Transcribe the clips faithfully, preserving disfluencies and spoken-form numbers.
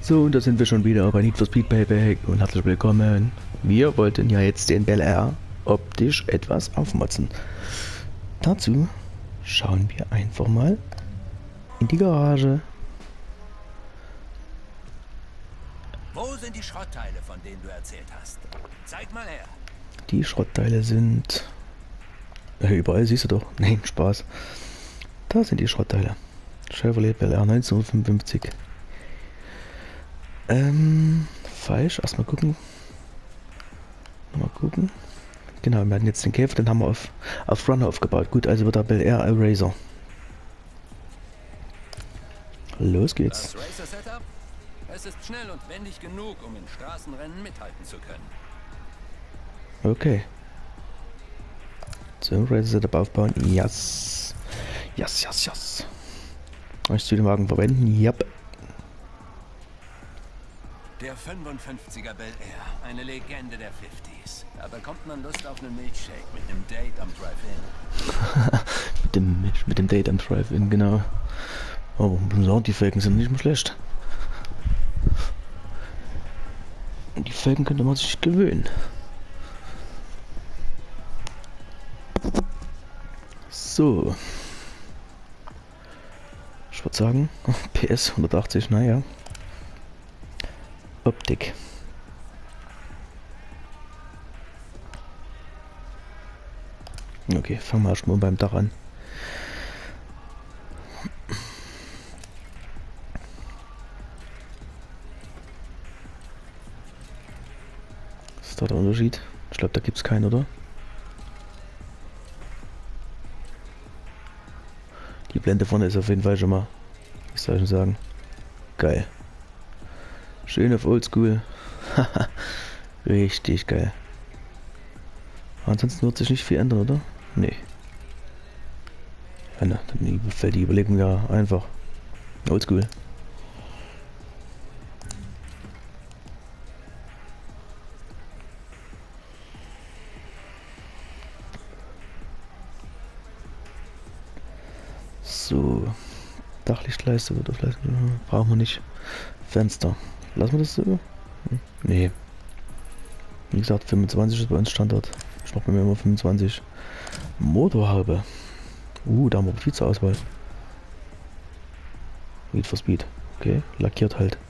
So, und da sind wir schon wieder bei Need for Speed Payback und herzlich willkommen. Wir wollten ja jetzt den Bel Air optisch etwas aufmotzen. Dazu schauen wir einfach mal in die Garage. Wo sind die Schrottteile, von denen du erzählt hast? Zeig mal her. Die Schrottteile sind... Äh, überall siehst du doch. Nein, Spaß. Da sind die Schrottteile. Chevrolet Bel Air neunzehnhundertfünfundfünfzig. Ähm, falsch. Erstmal gucken. Mal gucken. Genau, wir hatten jetzt den Käfer, den haben wir auf, auf Runner aufgebaut. Gut, also wird der Bel Air Eraser. Los geht's. Das Racer-Setup? Es ist schnell und wendig genug, um in Straßenrennen mithalten zu können. Okay. So, Racer-Setup aufbauen. Yes. Yes, yes, yes. Möchtest du den Wagen verwenden? Yep. Der fünfundfünfziger Bel Air, eine Legende der fünfziger. Da bekommt man Lust auf einen Milkshake mit einem Date am Drive-In. mit, dem, mit dem Date am Drive-In, genau. Aber oh, die Felgen sind nicht mehr schlecht. Die Felgen könnte man sich gewöhnen. So. Ich würde sagen, P S hundertachtzig, naja. Optik. Okay, fangen wir erstmal beim Dach an. Was ist da der Unterschied? Ich glaube, da gibt es keinen, oder? Die Blende vorne ist auf jeden Fall schon mal, was soll ich denn sagen? Geil. Schön auf Oldschool. Richtig geil. Ansonsten wird sich nicht viel ändern, oder? Nee. Ja, na, dann fällt die Überlegung ja einfach. Oldschool. So. Dachlichtleiste oder vielleicht brauchen wir nicht. Fenster. Lassen wir das so? Hm. Nee. Wie gesagt, fünfundzwanzig ist bei uns Standard. Ich mache bei mir immer fünfundzwanzig. Motorhaube. Uh, da haben wir viel zur Auswahl. Need for Speed. Okay, lackiert halt.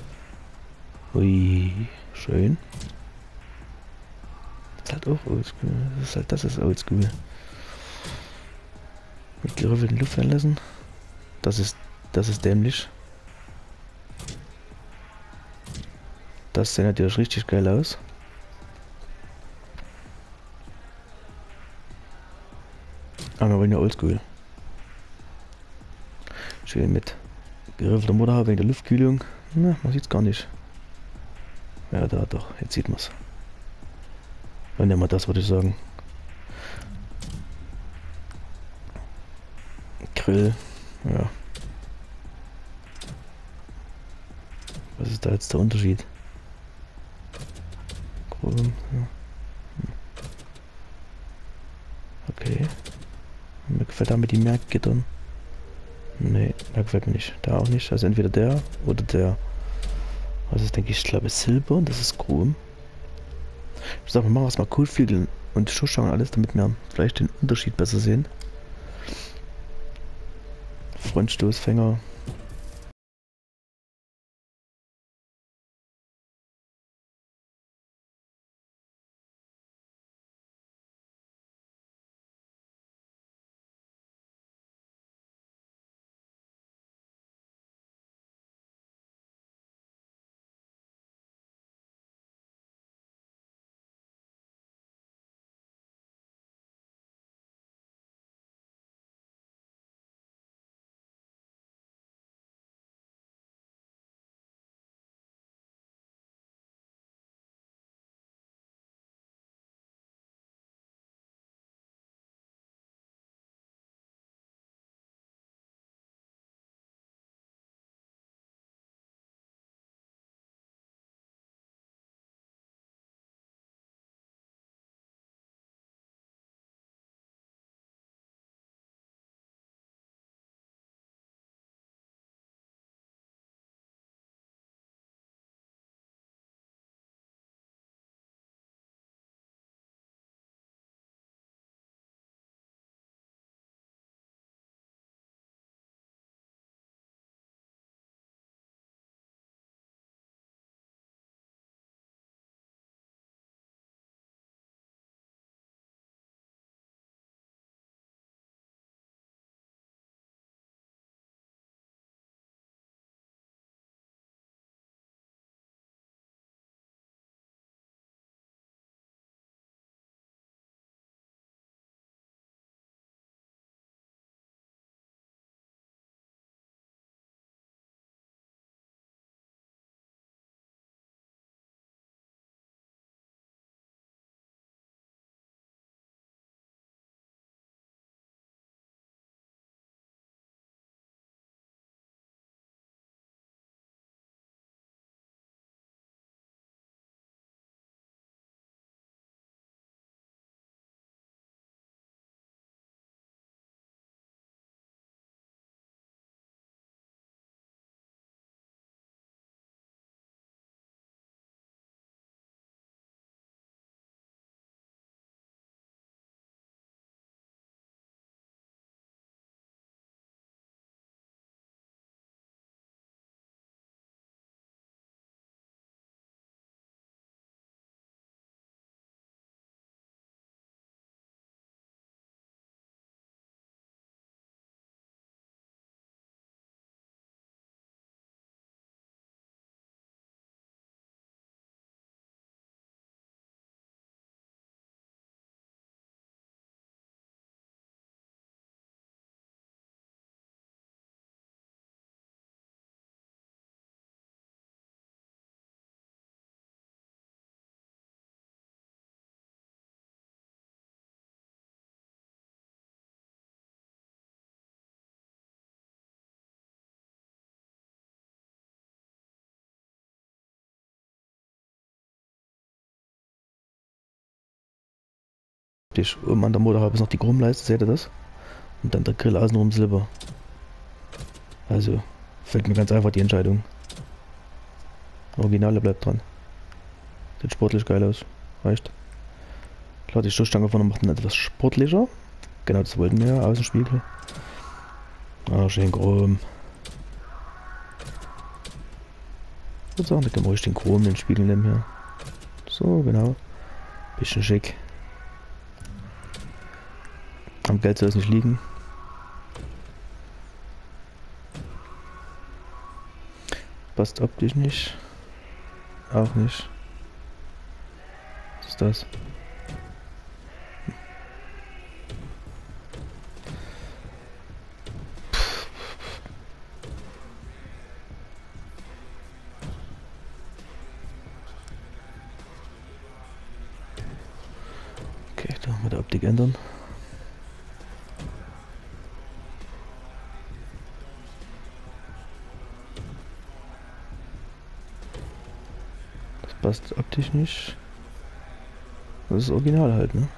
Ui, schön. Das ist halt auch oldschool. Das ist halt, das ist oldschool. Mit geriffelten Lufteinlässen. Das ist, das ist dämlich. Das sieht natürlich richtig geil aus. Aber wir wollen ja oldschool. Schön mit geriffelter Motorhaube wegen der Luftkühlung. Na, man sieht's gar nicht. Ja, da doch. Jetzt sieht man's. Dann nehmen wir das, würde ich sagen. Grill. Ja. Was ist da jetzt der Unterschied? Chrom, ja. Okay. Mir gefällt damit die Merkgittern. Nee, da gefällt mir nicht. Da auch nicht. Also entweder der oder der. Was ist, denke ich, ich glaube Silber und das ist Chrom. Ich sag, wir machen erstmal Kotflügel und Schussschau und alles, damit wir vielleicht den Unterschied besser sehen. Frontstoßfänger. optisch. Oben an der Motorhaube ist noch die Chromleiste, seht ihr das? Und dann der Grill außenrum Silber. Also, fällt mir ganz einfach die Entscheidung. Originale bleibt dran. Sieht sportlich geil aus. Reicht. Klar, die Stoßstange vorne macht ihn etwas sportlicher. Genau, das wollten wir ja, Außenspiegel. Ah, schön Chrom. Ich würde sagen, da können wir ruhig den Chrom, den Spiegel nehmen hier. So, genau. Bisschen schick. Am Geld soll es nicht liegen. Passt optisch nicht. Auch nicht. Was ist das? Okay, da mal der Optik ändern. Das passt optisch nicht. Das ist original halt, ne?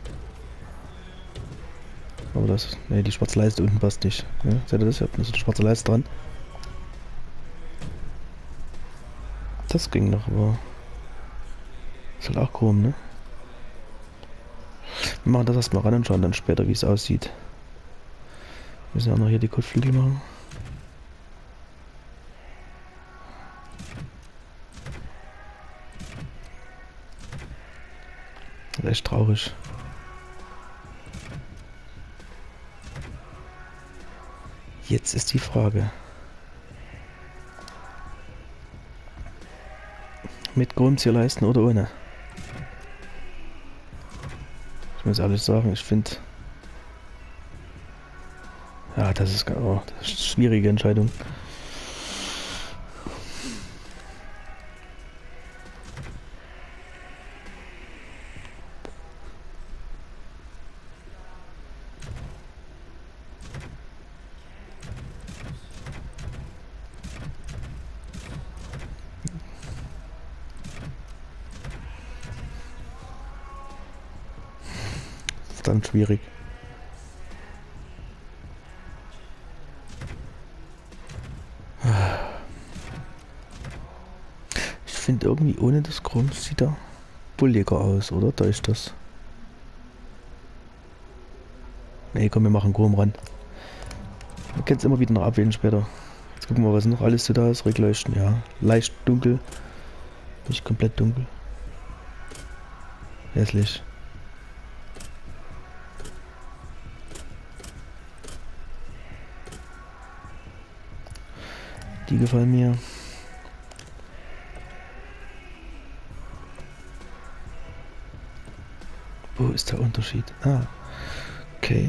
Aber das, ne, die schwarze Leiste unten passt nicht. Ne? Seht ihr das? Ihr habt eine schwarze Leiste dran. Das ging noch, aber ist halt auch chrom, ne? Wir machen das erstmal ran und schauen dann später, wie es aussieht. Wir müssen auch noch hier die Kotflügel machen. Das ist echt traurig. Jetzt ist die Frage. Mit Chromzierleisten oder ohne? Ich muss ehrlich sagen, ich finde... Ja, das ist, oh, das ist eine schwierige Entscheidung. Dann schwierig. Ich finde irgendwie ohne das Chrom sieht er bulliger aus, oder? Da ist das. Ne, komm, wir machen Chrom ran. Wir können es immer wieder noch abwählen später. Jetzt gucken wir, was noch alles so da ist. Regleuchten, ja. Leicht dunkel. Nicht komplett dunkel. Hässlich. Die gefallen mir. Wo ist der Unterschied? Ah, okay.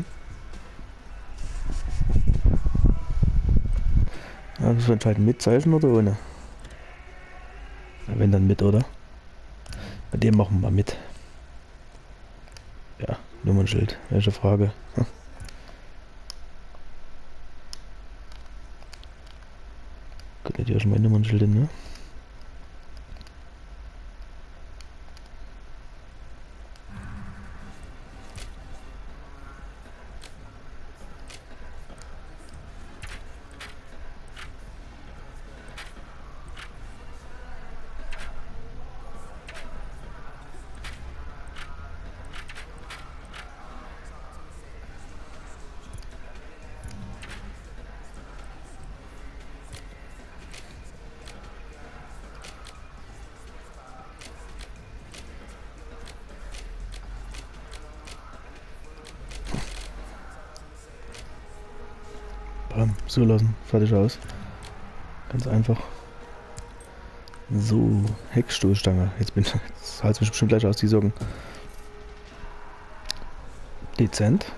Ja, müssen wir entscheiden, mit Zeichen oder ohne? Ja, wenn dann mit, oder? Bei dem machen wir mit. Ja, Nummernschild. Welche Frage? Hm. Gut, hätte ich auch schon mein Nummernschild hin, ne? So lassen, fertig aus. Ganz einfach. So, Heckstoßstange. Jetzt bin jetzt halte ich bestimmt gleich aus die Socken. Dezent.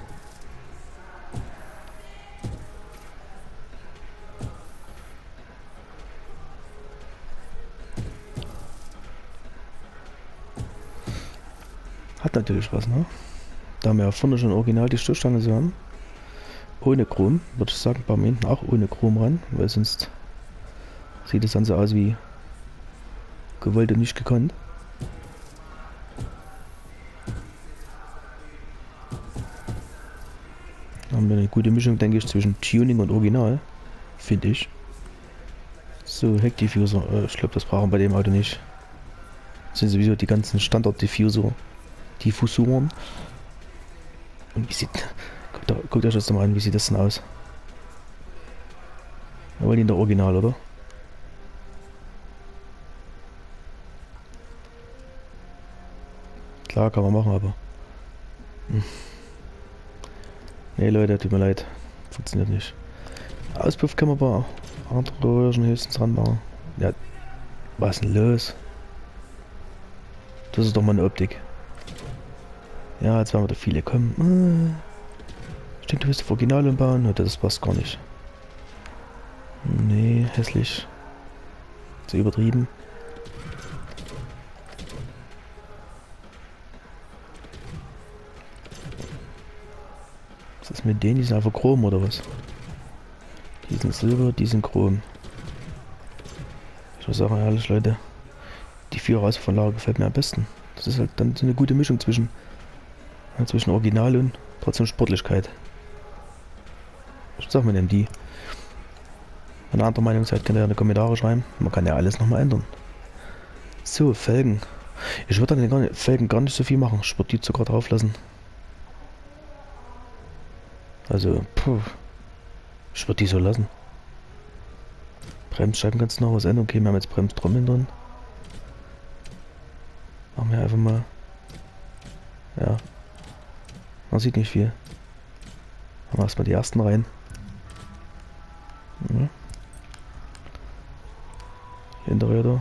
Hat natürlich was, ne? Da wir ja vorne schon original die Stoßstange so haben. Ohne Chrom, würde ich sagen, beim hinten auch ohne Chrom ran, weil sonst sieht es dann so aus wie gewollt und nicht gekonnt. haben wir eine gute Mischung, denke ich, zwischen Tuning und Original. Finde ich. So, Heckdiffuser. Äh, ich glaube, das brauchen wir bei dem Auto nicht. Das sind sowieso die ganzen Standard-Diffuser. Diffusoren. Und wie sieht... Guckt, da, guckt euch das doch mal an, wie sieht das denn aus? Wir wollen in der Original, oder? Klar, kann man machen, aber... Hm. Nee, Leute, tut mir leid. Funktioniert nicht. Auspuff können wir bei anderen Röhren höchstens ranmachen. Ja, was ist denn los? Das ist doch mal eine Optik. Ja, jetzt werden wieder viele kommen. Ich denke, du willst das Original umbauen. Oder das passt gar nicht. Nee, hässlich. Zu übertrieben. Was ist mit denen? Die sind einfach chrom oder was? Die sind Silber, die sind chrom. Ich muss sagen, ehrlich Leute, die Viererausverlage gefällt mir am besten. Das ist halt dann so eine gute Mischung zwischen, ja, zwischen Original und trotzdem Sportlichkeit. Ich sag mal, nehmen die. Wenn ihr anderer Meinung seid, könnt ihr in die Kommentare schreiben. Man kann ja alles nochmal ändern. So, Felgen. Ich würde an den Felgen gar nicht so viel machen. Ich würde die sogar drauf lassen. Also, puh. Ich würde die so lassen. Bremsscheiben kannst du noch was ändern. Okay, wir haben jetzt Bremstrommeln drin. Machen wir einfach mal. Ja. Man sieht nicht viel. Machen wir erstmal die ersten rein. Ja. Hinterräder.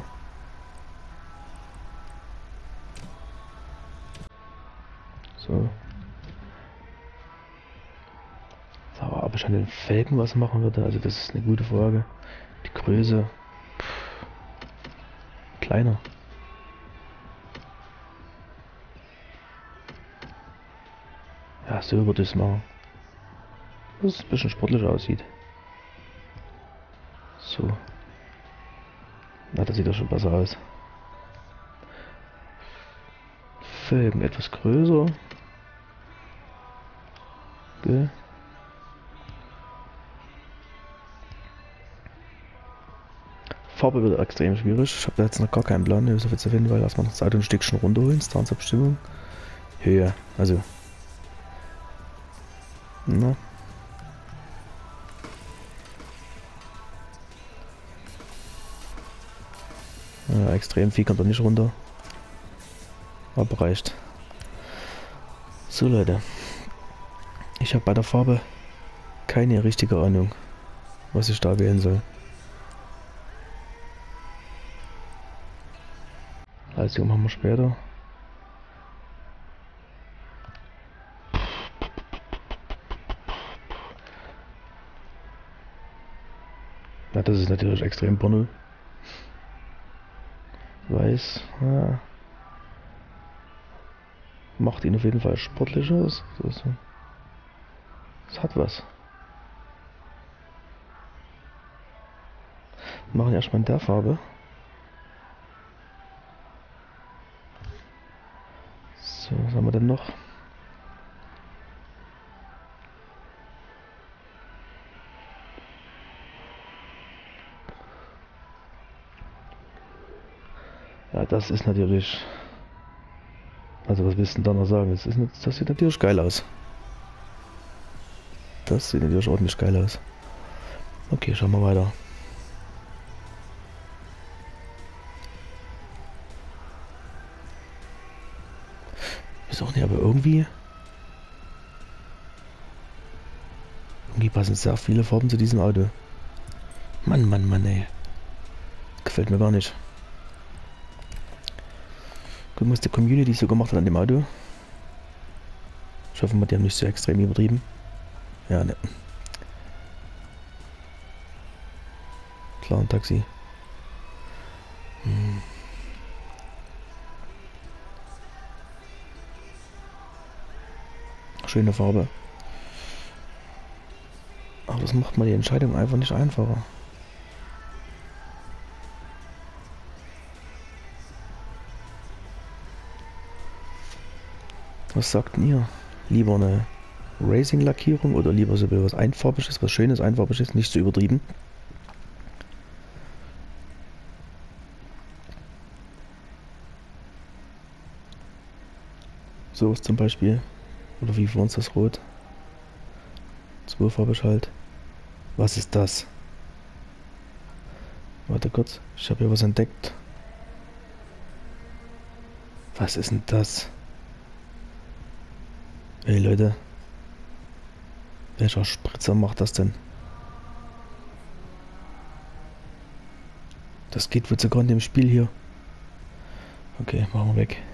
So. Aber ob ich an den Felgen was machen würde, also das ist eine gute Frage. Die Größe. Pff, kleiner. Ja, so würde ich es machen. Dass es ein bisschen sportlicher aussieht. So. Na, das sieht doch schon besser aus. Felgen etwas größer. Okay. Farbe wird extrem schwierig. Ich habe da jetzt noch gar keinen Plan. Ich muss jetzt auf jeden Fall erstmal das Auto ein Stückchen runterholen. Standsabstimmung. Höhe. Also. Na. Ja, extrem viel kommt da nicht runter. Aber reicht. So Leute. Ich habe bei der Farbe keine richtige Ahnung, was ich da wählen soll. Also machen wir später. Ja, das ist natürlich extrem Porno. Weiß. Ja. Macht ihn auf jeden Fall sportlicher aus. Das, das hat was. Wir machen erstmal in der Farbe. So, was haben wir denn noch? Ja, das ist natürlich... Also was willst du denn da noch sagen? Das, ist, das sieht natürlich geil aus. Das sieht natürlich ordentlich geil aus. Okay, schauen wir weiter. Ist auch nicht, aber irgendwie... Irgendwie passen sehr viele Farben zu diesem Auto. Mann, Mann, Mann, ey. Gefällt mir gar nicht. Gucken, was die Community so gemacht hat an dem Auto. Ich hoffe mal, die haben nicht so extrem übertrieben. Ja, ne. Klar, ein Taxi. Hm. Schöne Farbe. Aber das macht mal die Entscheidung einfach nicht einfacher. Was sagt ihr? Lieber eine Racing-Lackierung oder lieber so was Einfarbiges, was Schönes, Einfarbiges, nicht so übertrieben. So ist zum Beispiel. Oder wie für uns das Rot. Zweifarbig halt. Was ist das? Warte kurz, ich habe hier was entdeckt. Was ist denn das? Ey Leute. Welcher Spritzer macht das denn? Das geht wohl sogar in dem Spiel hier. Okay, machen wir weg.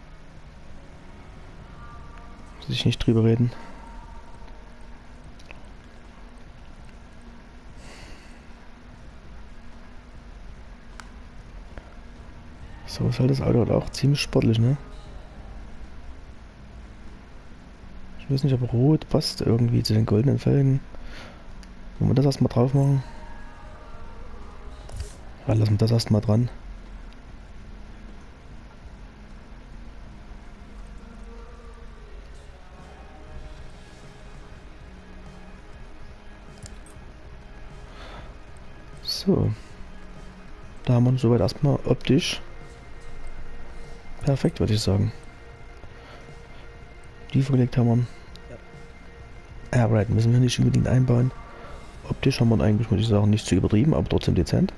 Muss ich nicht drüber reden. So ist halt das Auto halt auch ziemlich sportlich, ne? Ich weiß nicht, ob Rot passt irgendwie zu den goldenen Felgen. Wollen wir das erstmal drauf machen? Ja, lassen wir das erstmal dran. So. Da haben wir soweit erstmal optisch perfekt, würde ich sagen. Die verlegt haben wir. Airbride müssen wir nicht unbedingt einbauen. Optisch haben wir eigentlich, muss ich sagen, nicht zu übertrieben, aber trotzdem dezent.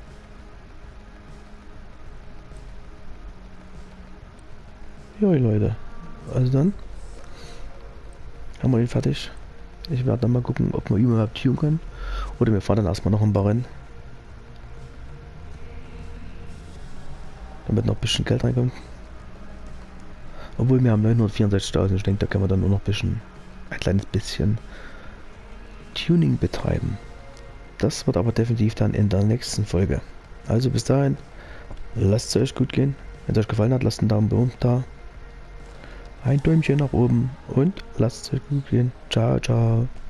Ja, Leute. Also dann haben wir den fertig. Ich werde dann mal gucken, ob wir überhaupt tunen können. Oder wir fahren dann erstmal noch ein paar Rennen. Damit noch ein bisschen Geld reinkommt. Obwohl wir haben neunhundertvierundsechzigtausend. Ich denke, da können wir dann nur noch ein bisschen, ein kleines bisschen Tuning betreiben. Das wird aber definitiv dann in der nächsten Folge. Also bis dahin, lasst es euch gut gehen. Wenn es euch gefallen hat, lasst einen Daumen oben da. Ein Däumchen nach oben und lasst es euch gut gehen. Ciao, ciao.